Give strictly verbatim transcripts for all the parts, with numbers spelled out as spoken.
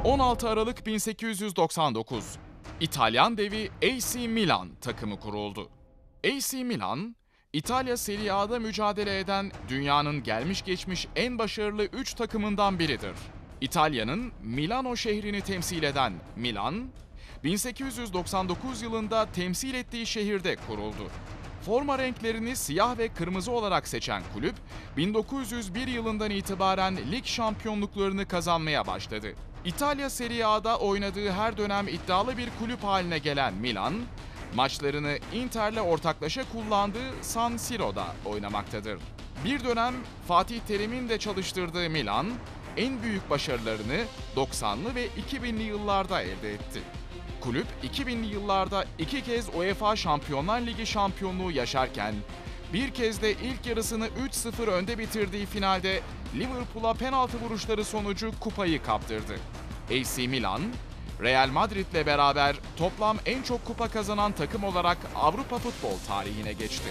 on altı Aralık bin sekiz yüz doksan dokuz, İtalyan devi A C Milan takımı kuruldu. A C Milan, İtalya Serie A'da mücadele eden dünyanın gelmiş geçmiş en başarılı üç takımından biridir. İtalya'nın Milano şehrini temsil eden Milan, bin sekiz yüz doksan dokuz yılında temsil ettiği şehirde kuruldu. Forma renklerini siyah ve kırmızı olarak seçen kulüp, bin dokuz yüz bir yılından itibaren lig şampiyonluklarını kazanmaya başladı. İtalya Serie A'da oynadığı her dönem iddialı bir kulüp haline gelen Milan, maçlarını Inter'le ortaklaşa kullandığı San Siro'da oynamaktadır. Bir dönem Fatih Terim'in de çalıştırdığı Milan, en büyük başarılarını doksanlı ve iki binli yıllarda elde etti. Kulüp iki binli yıllarda iki kez UEFA Şampiyonlar Ligi şampiyonluğu yaşarken, bir kez de ilk yarısını üç sıfır önde bitirdiği finalde Liverpool'a penaltı vuruşları sonucu kupayı kaptırdı. A C Milan, Real Madrid'le beraber toplam en çok kupa kazanan takım olarak Avrupa futbol tarihine geçti.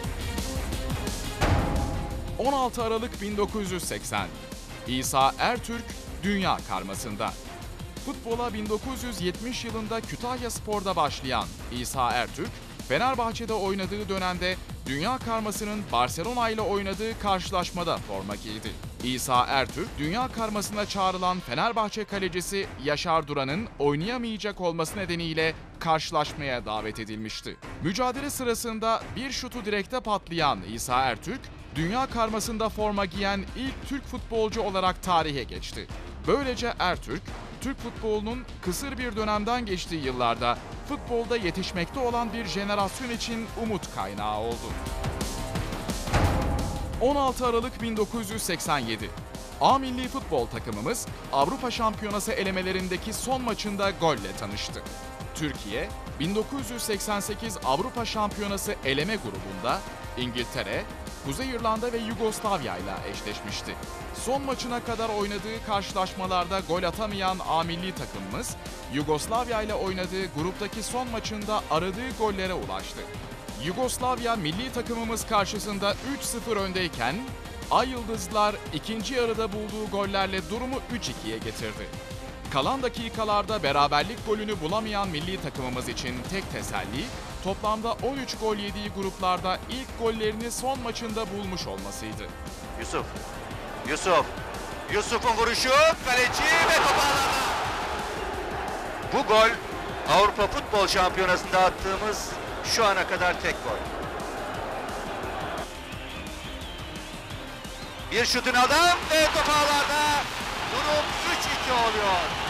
on altı Aralık bin dokuz yüz seksen, İsa Ertürk Dünya Karması'nda. Futbola bin dokuz yüz yetmiş yılında Kütahyaspor'da başlayan İsa Ertürk, Fenerbahçe'de oynadığı dönemde Dünya Karması'nın Barcelona ile oynadığı karşılaşmada forma giydi. İsa Ertürk, Dünya Karması'na çağrılan Fenerbahçe kalecisi Yaşar Duran'ın oynayamayacak olması nedeniyle karşılaşmaya davet edilmişti. Mücadele sırasında bir şutu direkte patlayan İsa Ertürk, Dünya Karması'nda forma giyen ilk Türk futbolcu olarak tarihe geçti. Böylece Ertürk, Türk futbolunun kısır bir dönemden geçtiği yıllarda futbolda yetişmekte olan bir jenerasyon için umut kaynağı oldu. on altı Aralık bin dokuz yüz seksen yedi, A milli futbol takımımız Avrupa Şampiyonası elemelerindeki son maçında golle tanıştı. Türkiye, bin dokuz yüz seksen sekiz Avrupa Şampiyonası eleme grubunda İngiltere, Kuzey İrlanda ve Yugoslavya ile eşleşmişti. Son maçına kadar oynadığı karşılaşmalarda gol atamayan A milli takımımız, Yugoslavya ile oynadığı gruptaki son maçında aradığı gollere ulaştı. Yugoslavya milli takımımız karşısında üç sıfır öndeyken, Ay Yıldızlar ikinci yarıda bulduğu gollerle durumu üç ikiye getirdi. Kalan dakikalarda beraberlik golünü bulamayan milli takımımız için tek teselli, toplamda on üç gol yediği gruplarda ilk gollerini son maçında bulmuş olmasıydı. Yusuf, Yusuf, Yusuf'un vuruşu, kaleci ve top ağlarda. Bu gol Avrupa Futbol Şampiyonası'nda attığımız şu ana kadar tek gol. Bir şutun adam ve top ağlarda, durum üç iki oluyor.